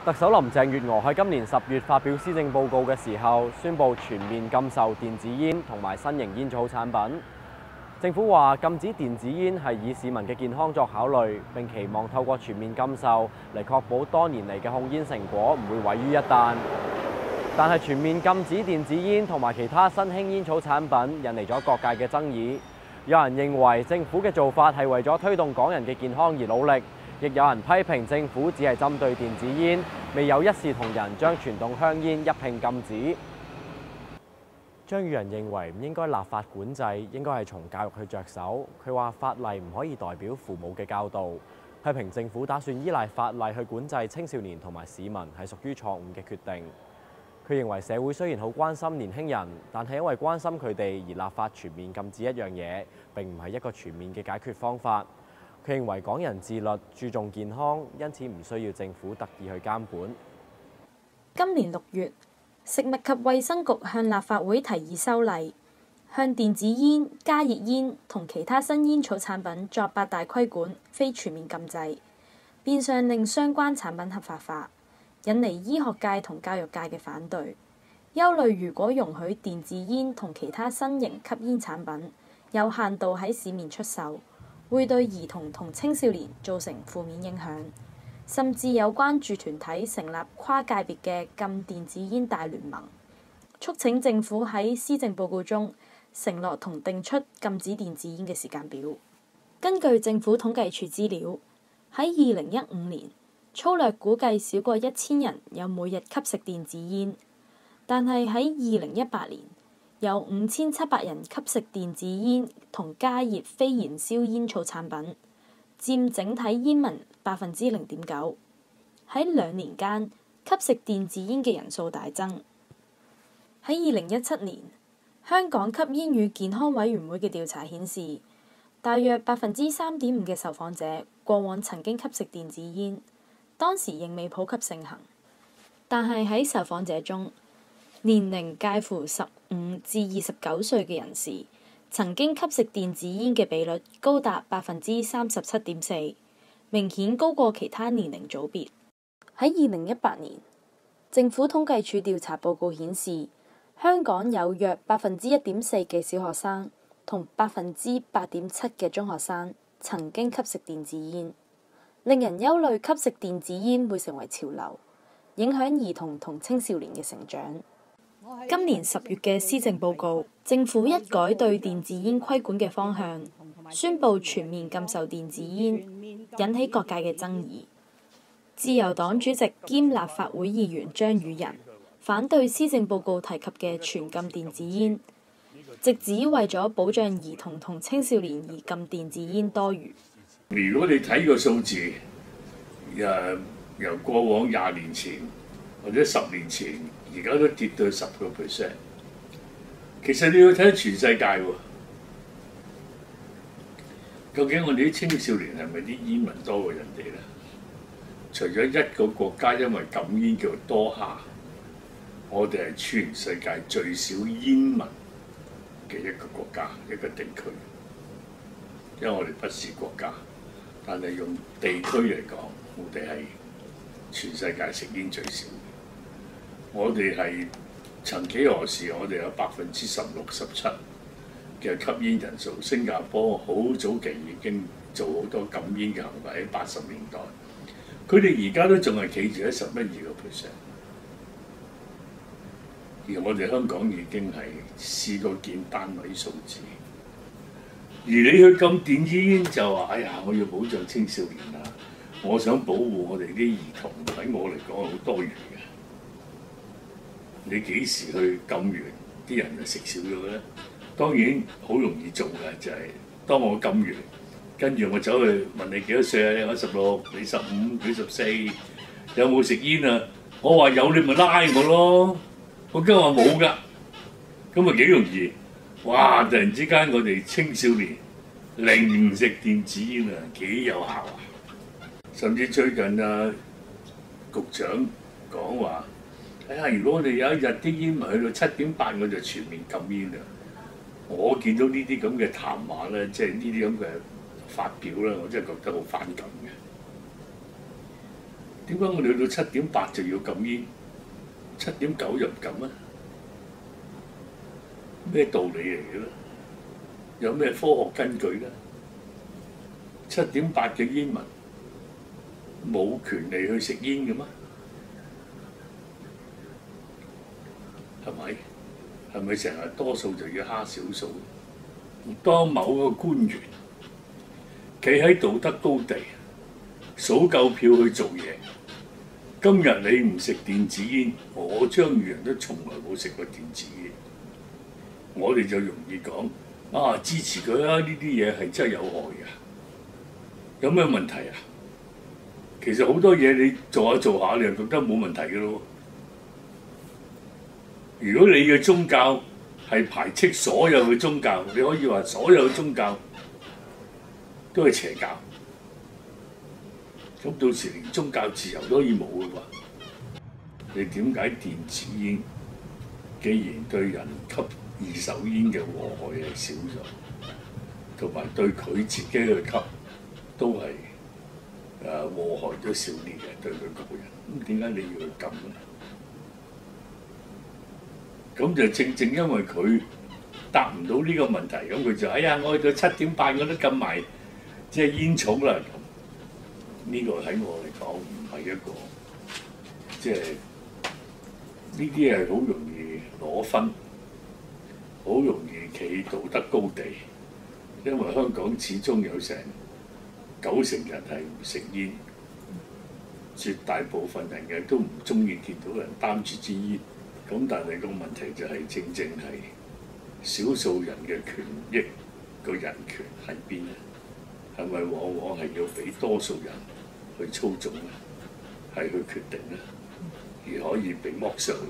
特首林鄭月娥喺今年10月發表施政報告嘅時候，宣布全面禁售電子煙同埋新型煙草產品。政府話禁止電子煙係以市民嘅健康作考慮，並期望透過全面禁售嚟確保多年嚟嘅控煙成果唔會毀於一旦。但係全面禁止電子煙同埋其他新興煙草產品，引嚟咗各界嘅爭議。有人認為政府嘅做法係為咗推動港人嘅健康而努力。亦有人批評政府只係針對電子煙，未有一視同仁將傳統香煙一併禁止。張宇人認為唔應該立法管制，應該係從教育去着手。佢話法例唔可以代表父母嘅教導，批評政府打算依賴法例去管制青少年同埋市民係屬於錯誤嘅決定。佢認為社會雖然好關心年輕人，但係因為關心佢哋而立法全面禁止一樣嘢，並唔係一個全面嘅解決方法。佢認為港人自律、注重健康，因此唔需要政府特意去監管。 今年6月，食物及衛生局向立法會提議修例，向電子煙、加熱煙同其他新煙草產品作8大規管，非全面禁制，變相令相關產品合法化，引嚟醫學界同教育界嘅反對。憂慮如果容許電子煙同其他新型吸煙產品有限度喺市面出售，會對兒童同青少年造成負面影響，甚至有關注團體成立跨界別嘅禁電子煙大聯盟，促請政府喺施政報告中承諾同定出禁止電子煙嘅時間表。根據政府統計處資料，喺2015年，粗略估計少過1000人有每日吸食電子煙，但係喺2018年，有5700人吸食電子煙同加熱非燃燒煙草產品，佔整體煙民0.9%。喺2年間，吸食電子煙嘅人數大增。喺2017年，香港吸煙與健康委員會嘅調查顯示，大約3.5%嘅受訪者過往曾經吸食電子煙，當時仍未普及盛行。但係喺受訪者中，年齡介乎15至29歲嘅人士，曾經吸食電子煙嘅比率高達37.4%，明顯高過其他年齡組別。喺2018年，政府統計處調查報告顯示，香港有約1.4%嘅小學生同8.7%嘅中學生曾經吸食電子煙，令人憂慮吸食電子煙會成為潮流，影響兒童同青少年嘅成長。今年10月嘅施政報告，政府一改對電子煙規管嘅方向，宣布全面禁售電子煙，引起各界嘅爭議。自由黨主席兼立法會議員張宇人反對施政報告提及嘅全禁電子煙，直指為咗保障兒童同青少年而禁電子煙多餘。 如果你睇個數字，由過往20年前或者10年前，而家都跌到10%。其實你要睇全世界喎，究竟我哋啲青少年係咪啲煙民多過人哋咧？除咗一個國家因為禁煙叫多哈，我哋係全世界最少煙民嘅一個國家、一個地區。因為我哋不是國家，但係用地區嚟講，我哋係全世界食煙最少。我哋係曾幾何時，我哋有16%-17%嘅吸煙人數。新加坡好早期已經做好多禁煙嘅行為，喺80年代。佢哋而家都仲係企住喺11-12%，而我哋香港已經係試過見單位數字。而你去禁電子煙就話：哎呀，我要保障青少年啦，我想保護我哋啲兒童。喺我嚟講係好多餘嘅。你幾時去禁完，啲人就食少咗咧？當然好容易做嘅就係、當我禁完，跟住我走去問你幾多歲啊？我16，你15，你14，有冇食煙啊？我話有，你咪拉我咯。我今日話冇㗎，咁咪幾容易？哇！突然之間我哋青少年零食電子煙啊，幾有效啊！甚至最近局長講話。哎呀！如果我哋有一日啲煙民去到7.8，我就全面禁煙啦。我見到呢啲咁嘅談話咧，即係呢啲咁嘅發表咧，我真係覺得好反感嘅。 點解我哋去到7.8就要禁煙，7.9又唔禁啊？咩道理嚟嘅咧？有咩科學根據咧？7.8嘅煙民冇權利去食煙嘅咩？係咪？係咪成日多數就要蝦少數？當某個官員企喺道德高地數夠票去做嘢，今日你唔食電子煙，我張宇人都從來冇食過電子煙，我哋就容易講啊支持佢啊！呢啲嘢係真係有害嘅，有咩問題啊？其實好多嘢你做下做下，你就覺得冇問題嘅咯。如果你嘅宗教係排斥所有嘅宗教，你可以話所有宗教都係邪教，咁到時連宗教自由都可以冇嘅話，你點解電子煙既然對人吸二手煙嘅禍害係少咗，同埋對佢自己去吸都係禍害都少啲嘅，對佢個人，咁點解你要去禁咧？咁就正因為佢答唔到呢個問題，咁佢就我去到7.8我都禁埋即係煙草啦。咁呢個喺我嚟講唔係一個即係呢啲係好容易攞分，好容易企道德高地，因為香港始終有成90%人係唔食煙，絕大部分人嘅都唔中意見到人擔住支煙。咁但係個問題就係正係少數人嘅權益個人權喺邊咧？係咪往往係要俾多數人去操縱咧？係去決定咧，而可以被剝削咧？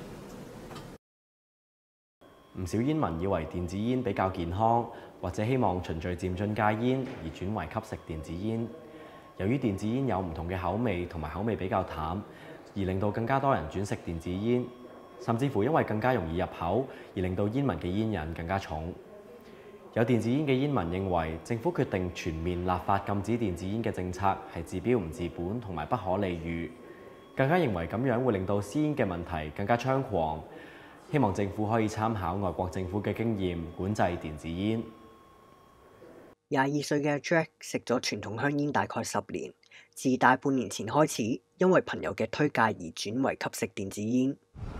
唔少煙民以為電子煙比較健康，或者希望循序漸進戒煙而轉為吸食電子煙。由於電子煙有唔同嘅口味同埋口味比較淡，而令到更加多人轉食電子煙。甚至乎因為更加容易入口，而令到煙民嘅煙癮更加重。有電子煙嘅煙民認為，政府決定全面立法禁止電子煙嘅政策係治標唔治本同埋不可理喻，更加認為咁樣會令到私煙嘅問題更加猖狂。希望政府可以參考外國政府嘅經驗，管制電子煙。 22歲嘅 Jack 食咗傳統香煙大概10年，自大半年前開始，因為朋友嘅推介而轉為吸食電子煙。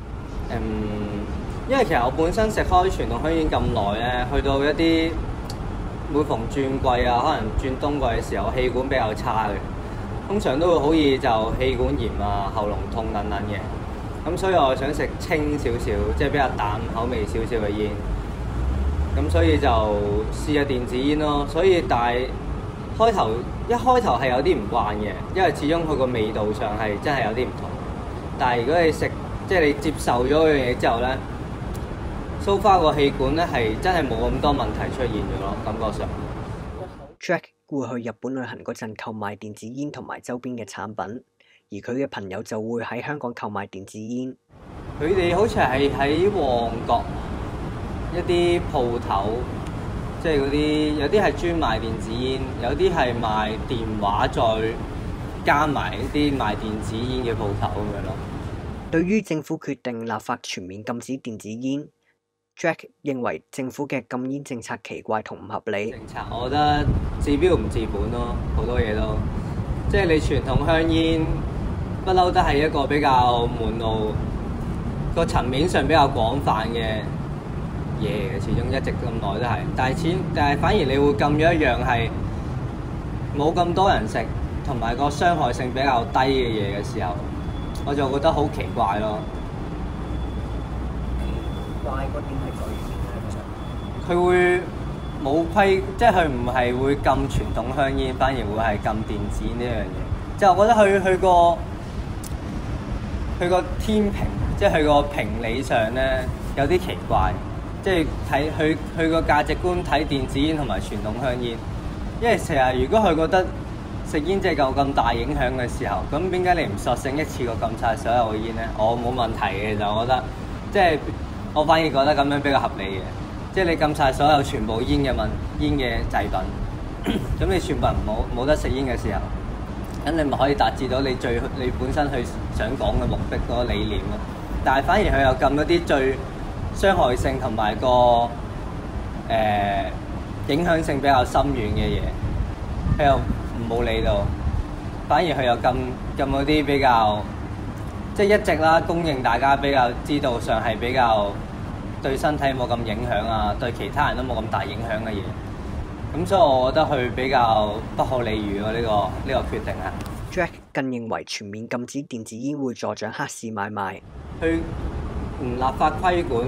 因為其實我本身食開傳統香煙咁耐咧，去到一啲每逢轉季啊，可能轉冬季嘅時候，氣管比較差嘅，通常都會好易就氣管炎啊、喉嚨痛等等嘅。咁所以我想食清少少，即係比較淡口味少少嘅煙。咁所以就試下電子煙咯。所以但係一開頭係有啲唔慣嘅，因為始終佢個味道上係真係有啲唔同。但係如果你食即係你接受咗嗰樣嘢之後咧，so far個氣管咧係真係冇咁多問題出現咗咯，感覺上。 Jack 會去日本旅行嗰陣購買電子煙同埋周邊嘅產品，而佢嘅朋友就會喺香港購買電子煙。 佢哋好似係喺旺角一啲鋪頭，即係嗰啲有啲係專賣電子煙，有啲係賣電話再加埋一啲賣電子煙嘅鋪頭咁樣咯。 對於政府決定立法全面禁止電子煙， Jack 認為政府嘅禁煙政策奇怪同唔合理。 政策我覺得治標唔治本咯，好多嘢都即係你傳統香煙不嬲都係一個比較門路個層面上比較廣泛嘅嘢嘅，始終一直咁耐都係。但係反而你會禁咗一樣係冇咁多人食，同埋個傷害性比較低嘅嘢嘅時候，我就覺得好奇怪咯。 怪嗰點係在於佢會冇規，即係佢唔係會禁傳統香煙，反而會係禁電子煙呢樣嘢。即係我覺得佢個天平，即係佢個評理上咧有啲奇怪。即係睇佢個價值觀睇電子煙同埋傳統香煙，因為成日如果佢覺得食煙即係有咁大影響嘅時候，咁點解你唔索性一次過禁晒所有嘅煙咧？我冇問題嘅，就我覺得，即係我反而覺得咁樣比較合理嘅。即係你禁晒所有全部煙嘅製品，咁你全部人冇得食煙嘅時候， 咁你咪可以達至到你本身去想講嘅目的嗰個理念咯。但係反而佢又禁咗啲最傷害性同埋個影響性比較深遠嘅嘢，佢又冇理到，反而佢又禁嗰啲比較即係一直啦，公認大家比較知道上係比較對身體冇咁影響啊，對其他人都冇咁大影響嘅嘢。咁所以我覺得佢比較不可理喻咯，呢個決定啊。 Jack 更認為全面禁止電子煙會助長黑市買賣。 佢唔立法規管，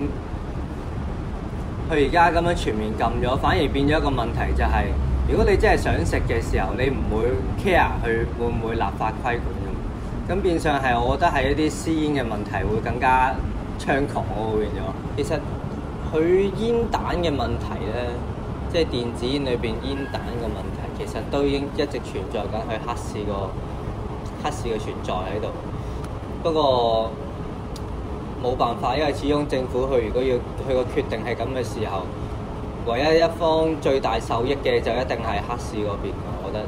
佢而家咁樣全面禁咗，反而變咗一個問題就係，如果你真係想食嘅時候，你唔會 care 佢會唔會立法規管咁變相係我覺得係一啲私煙嘅問題會更加猖狂咯，變咗。其實佢煙彈嘅問題咧，即係電子煙裏邊煙彈嘅問題，其實都已經一直存在緊，佢黑市嘅存在喺度。不過冇辦法，因為始終政府佢如果要佢個決定係咁嘅時候，唯一一方最大受益嘅就一定係黑市嗰邊，我覺得。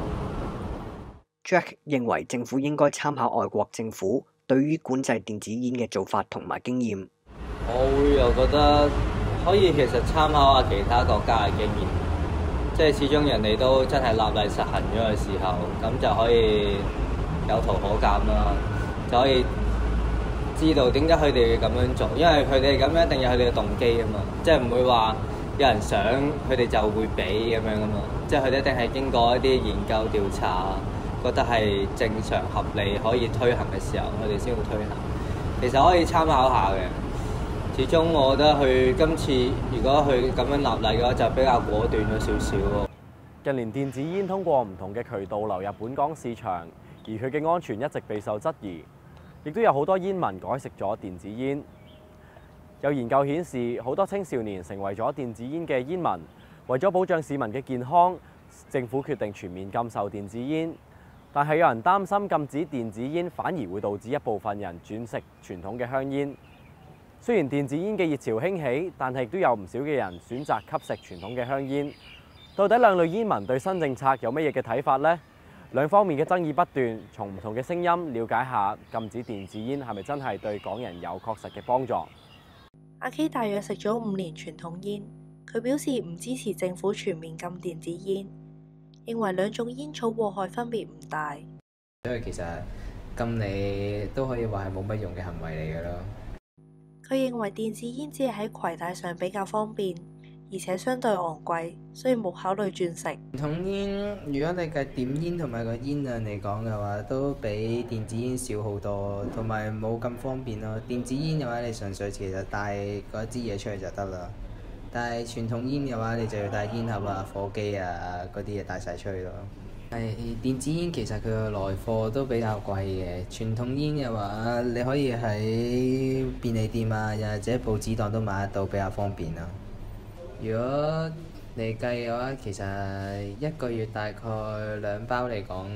Jack 認為政府應該參考外國政府對於管制電子煙嘅做法同埋經驗。 我會又覺得可以其實參考下其他國家嘅經驗，即係始終人哋都真係立例實行咗嘅時候，咁就可以有圖可鑑啦，就可以知道點解佢哋要咁樣做，因為佢哋咁樣一定有佢哋嘅動機啊嘛，即係唔會話有人想佢哋就會俾咁樣噶嘛，即係佢哋一定係經過一啲研究調查，覺得係正常合理可以推行嘅時候，佢哋先會推行。其實可以參考下嘅。始終我覺得佢今次如果佢咁樣立例嘅話，就比較果斷咗少少喎。 近年電子煙通過唔同嘅渠道流入本港市場，而佢嘅安全一直備受質疑，亦都有好多煙民改食咗電子煙。有研究顯示，好多青少年成為咗電子煙嘅煙民，為咗保障市民嘅健康，政府決定全面禁售電子煙。但係有人擔心禁止電子煙反而會導致一部分人轉食傳統嘅香煙。雖然電子煙嘅熱潮興起，但係亦都有唔少嘅人選擇吸食傳統嘅香煙。到底兩類煙民對新政策有乜嘢嘅睇法呢？兩方面嘅爭議不斷，從唔同嘅聲音了解下禁止電子煙係咪真係對港人有確實嘅幫助。 阿 K 大約食咗5年傳統煙，佢表示唔支持政府全面禁電子煙，認為兩種煙草禍害分別唔大。 因為其實禁你都可以話係冇乜用嘅行為嚟㗎咯。 佢認為電子煙只係喺攜帶上比較方便，而且相對昂貴，所以冇考慮轉食。 傳統煙如果你計點煙同埋個煙量嚟講嘅話，都比電子煙少好多，同埋冇咁方便咯。電子煙嘅話，你純粹其實帶嗰支嘢出去就得啦。但係傳統煙嘅話，你就要帶煙盒啊、火機啊嗰啲嘢帶晒出去咯。係電子煙其實佢個來貨都比較貴嘅，傳統煙嘅話你可以喺便利店啊，又或者報紙檔都買得到，比較方便啦。如果你計嘅話，其實一個月大概2包嚟講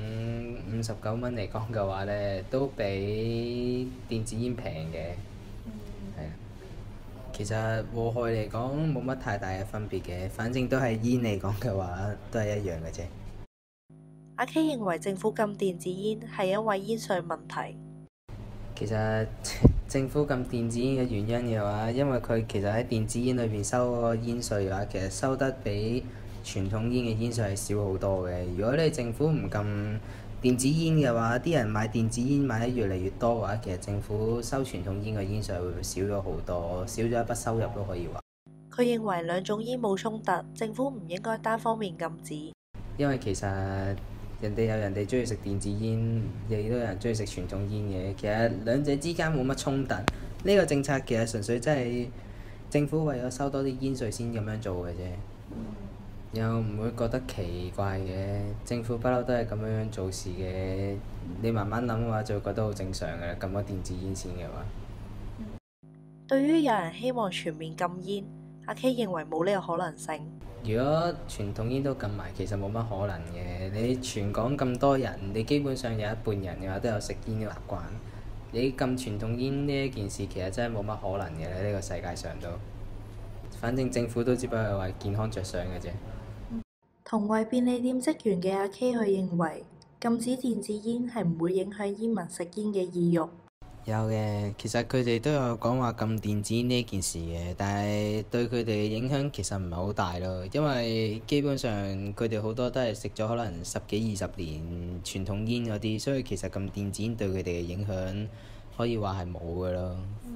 59蚊嚟講嘅話呢，都比電子煙平嘅。係啊，其實禍害嚟講冇乜太大嘅分別嘅，反正都係煙嚟講嘅話，都係一樣嘅啫。 阿 K 認為政府禁電子煙係因為煙稅問題。 其實政府禁電子煙嘅原因嘅話，因為佢其實喺電子煙裏邊收嗰個煙稅嘅話，其實收得比傳統煙嘅煙稅係少好多嘅。如果你政府唔禁電子煙嘅話，啲人買電子煙買得越嚟越多嘅話，其實政府收傳統煙嘅煙稅會少咗好多，少咗一筆收入都可以話。 佢認為兩種煙冇衝突，政府唔應該單方面禁止。 因為其實人哋有人哋中意食電子煙，亦都有人中意食傳統煙嘅。其實兩者之間冇乜衝突。呢個政策其實純粹真係政府為咗收多啲煙稅先咁樣做嘅啫，又唔會覺得奇怪嘅。政府不嬲都係咁樣做事嘅。你慢慢諗嘅話，就會覺得好正常嘅。禁咗電子煙先嘅話， 對於有人希望全面禁煙，阿 K 認為冇呢個可能性。 如果傳統煙都禁埋，其實冇乜可能嘅。你全港咁多人，你基本上有一半人嘅話都有食煙嘅習慣。你禁傳統煙呢一件事，其實真係冇乜可能嘅咧。呢個世界上都，反正政府都只不過係為健康着想嘅啫。 同為便利店職員嘅阿 K，佢認為禁止電子煙係唔會影響煙民食煙嘅意欲。 有嘅，其實佢哋都有講話禁電子煙呢件事嘅，但係對佢哋嘅影響其實唔係好大咯，因為基本上佢哋好多都係食咗可能10幾20年傳統煙嗰啲，所以其實禁電子煙對佢哋嘅影響可以話係冇嘅咯。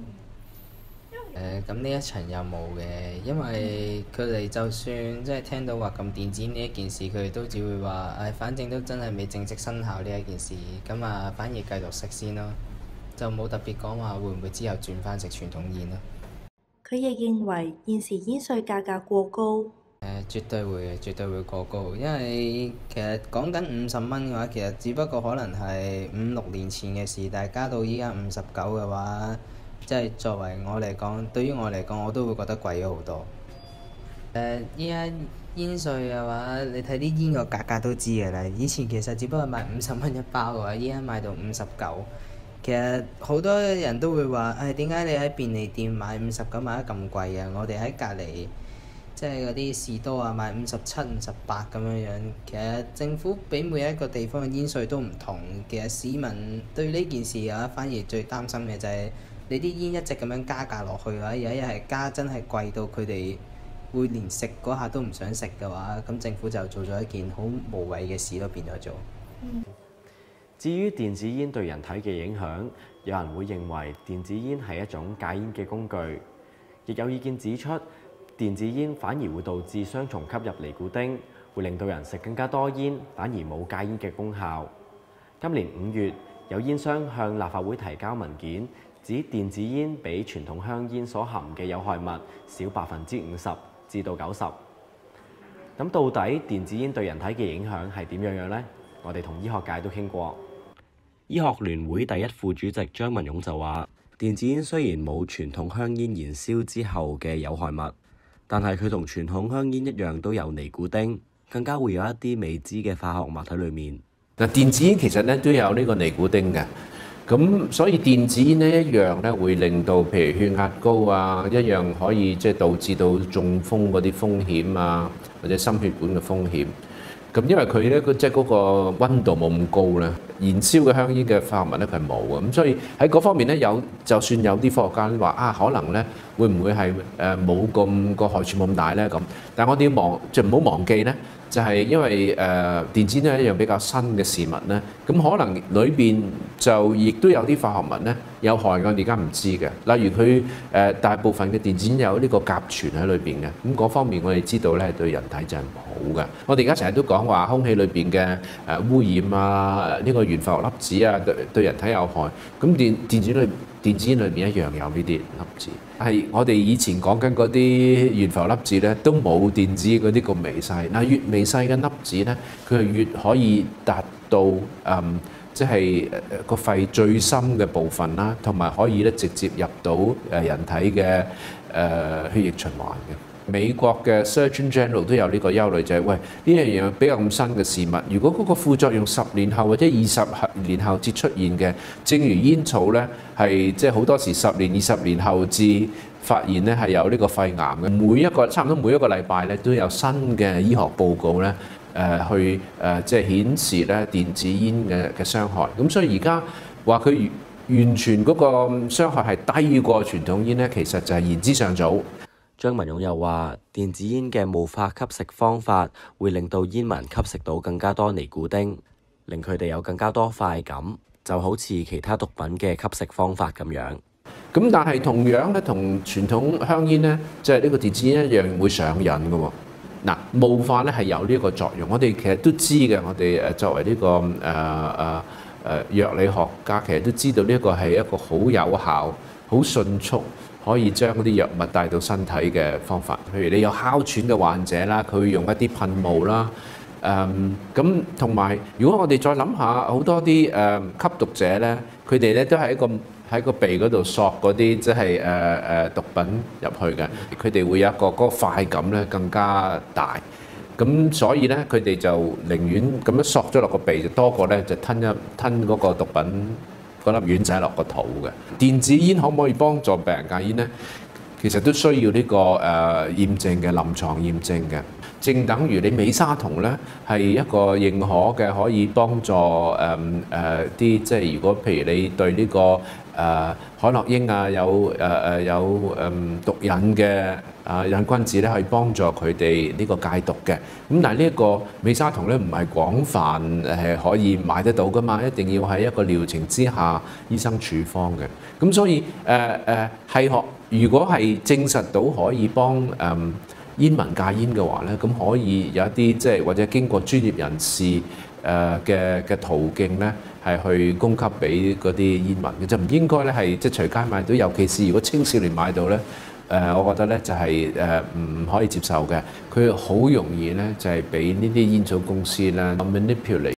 咁呢一層又冇嘅，因為佢哋就算即係聽到話禁電子煙呢一件事，佢哋都只會話反正都真係未正式生效呢一件事，咁反而繼續食先咯。就冇特別講話會唔會之後轉翻食傳統煙咯。 佢亦認為現時煙稅價格過高。 絕對會嘅，絕對會過高，因為其實講緊50蚊嘅話，其實只不過可能係5、6年前嘅事，但係加到依家59嘅話，即係作為我嚟講，對於我嚟講，我都會覺得貴咗好多。依家煙稅嘅話，你睇啲煙個價格都知㗎啦。以前其實只不過賣50蚊一包嘅話，依家賣到59。其實好多人都會話，點解你喺便利店買59買得咁貴啊？我哋喺隔離，即係嗰啲士多啊，買57、58咁樣樣。其實政府俾每一個地方嘅煙稅都唔同。其實市民對呢件事嘅話，反而最擔心嘅就係你啲煙一直咁樣加價落去嘅話，有一日係加真係貴到佢哋會連食嗰下都唔想食嘅話，咁政府就做咗一件好無謂嘅事都變咗做。 至於電子煙對人體嘅影響，有人會認為電子煙係一種戒煙嘅工具，亦有意見指出，電子煙反而會導致雙重吸入尼古丁，會令到人食更加多煙，反而冇戒煙嘅功效。今年5月，有煙商向立法會提交文件，指電子煙比傳統香煙所含嘅有害物少50%至到90%。咁到底電子煙對人體嘅影響係點樣呢？我哋同醫學界都傾過。醫學聯會第一副主席張文勇就話：電子煙雖然冇傳統香煙燃燒之後嘅有害物，但係佢同傳統香煙一樣都有尼古丁，更加會有一啲未知嘅化學物喺裡面。 嗱，電子煙其實咧都有呢個尼古丁嘅，咁所以電子煙咧一樣咧會令到譬如血壓高啊，一樣可以即係導致到中風嗰啲風險啊，或者心血管嘅風險。咁因為佢咧，即係嗰個温度冇咁高咧，燃燒嘅香煙嘅化合物咧佢係冇嘅，咁所以喺嗰方面咧就算有啲科學家話可能咧會唔會係冇咁個害處冇咁大咧咁，但係我哋要唔好忘記咧，就係因為電子煙係一樣比較新嘅事物咧，咁可能裏邊就亦都有啲化學物咧有害嘅，我哋而家唔知嘅。例如佢大部分嘅電子煙有呢個甲醛喺裏邊嘅，咁嗰方面我哋知道咧對人體就係唔好嘅。我哋而家成日都講話空氣裏邊嘅污染啊，呢個懸浮粒子啊對人體有害，咁電子煙裏邊一樣有呢啲粒子。係我哋以前講緊嗰啲懸浮粒子咧，都冇電子嗰啲咁微細。嗱，越微細嘅粒子咧，佢係越可以達到即係個肺最深嘅部分啦，同埋可以咧直接入到人體嘅血液循環嘅。美國嘅 Surgeon General 都有呢個憂慮，就係喂呢樣嘢比較咁新嘅事物，如果嗰個副作用10年後或者20年後至出現嘅，正如煙草咧係即係好多時10年、20年後至發現咧係有呢個肺癌嘅。差唔多每一個禮拜咧都有新嘅醫學報告咧去即係顯示咧電子煙嘅傷害。咁所以而家話佢完全嗰個傷害係低過傳統煙咧，其實就係言之尚早。 張文勇又話：電子煙嘅霧化吸食方法會令到煙民吸食到更加多尼古丁，令佢哋有更加多快感，就好似其他毒品嘅吸食方法咁樣。 咁但係同樣咧，同傳統香煙咧，即係呢個電子煙一樣會上癮嘅喎。嗱，霧化咧係有呢個作用，我哋其實都知嘅。我哋作為呢個藥理學家，其實都知道呢個係一個好有效、好迅速，可以將嗰啲藥物帶到身體嘅方法。譬如你有哮喘嘅患者啦，佢會用一啲噴霧啦。咁同埋，如果我哋再諗下，好多啲吸毒者咧，佢哋咧都係喺個鼻嗰度索嗰啲即係毒品入去嘅，佢哋會有一個嗰個快感咧更加大。咁所以咧，佢哋就寧願咁樣索咗落個鼻，就多過咧就吞嗰個毒品嗰粒丸仔落個肚嘅。電子煙可唔可以幫助病人戒煙咧？其實都需要呢個驗證嘅臨床驗證嘅。 正等於你美沙酮咧係一個認可嘅，可以幫助啲即係如果譬如你對呢個海洛因啊有毒癮嘅癮君子咧，可以幫助佢哋呢個戒毒嘅。咁但係呢一個美沙酮咧唔係廣泛可以買得到噶嘛，一定要喺一個療程之下醫生處方嘅。咁所以如果係證實到可以幫煙民戒煙嘅話咧，咁可以有一啲即係或者經過專業人士嘅途徑咧，係去供給俾嗰啲煙民嘅，就唔應該咧係即係隨街買到，尤其是如果青少年買到咧，我覺得咧就係唔可以接受嘅，佢好容易咧就係俾呢啲煙草公司咧 manipulate。